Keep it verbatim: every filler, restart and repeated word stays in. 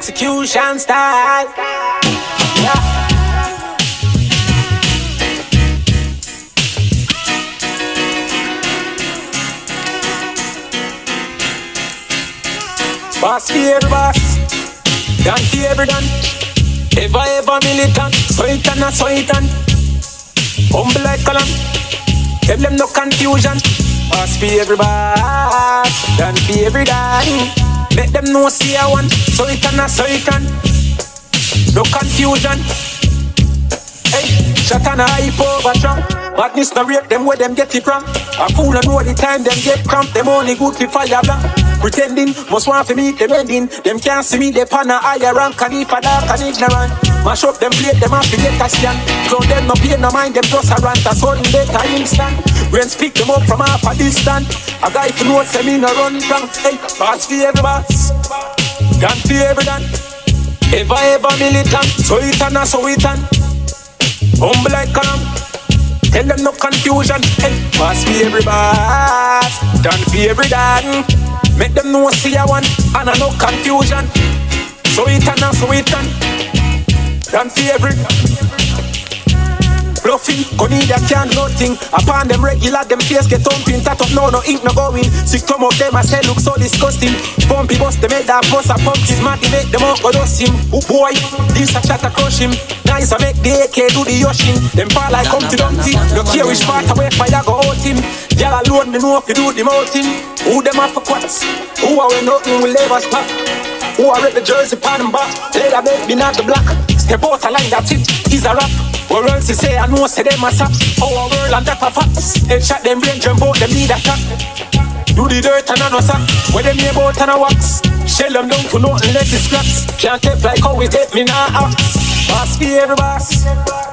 execution style. Yeah. Boss for every boss, done for every done. Ever, ever militant, so it and a so it and. Humble like column, tell them no confusion. Boss for every boss, done for every done. Make them know see I want, so it and a so it and. No confusion. Hey, shot and a hype over strong. Madness no rate them where them get it from. A fool and know the time them get cramped. Them only good for fire blank. Pretending, must want to meet them ending. Them can't see me, they pan a higher rank. And if a dark and ignorant, mash up them plate, them have to get a stand. So them no pay no mind, them just a rant. A sudden death a instant. When speak them up from half a distance. A guy to know say me no run down. Hey, boss for every boss, done for every done. Ever ever militant, so it and a so it and. Humble like column, tell them no confusion. Hey, boss for every boss, done for every done. Make them know see I want, and I no confusion. So it and a so it and. Done for every. Bluffing, Conida can't nothing. Upon them regular, them face get thumping. Tat up, no, no ink no going. Sick come of them, I say look so disgusting. Bumpy bust, they make that boss a pumpkin. Matty make them up, go dust him. Oh boy, this a chat a crush him. Nice, I make the A K do the yoshin. Them fall like come to Dumpty. No care which part away fire go out him. Y'all alone, me know if you do the mountain. Who them up for quats? Who are we nothing will ever stop? Who are at the jersey pan and back? They that make me not the black. Step out a line, that's it, he's a rap. Or else you say I know say them a sap. Our world and that a facts. Headshot them brain jump out, them need a tap. Do the dirt and a no sack. Where them name out and a wax. Shell them down to nothing let it scraps. Can't take like how we take me now. Boss for every boss,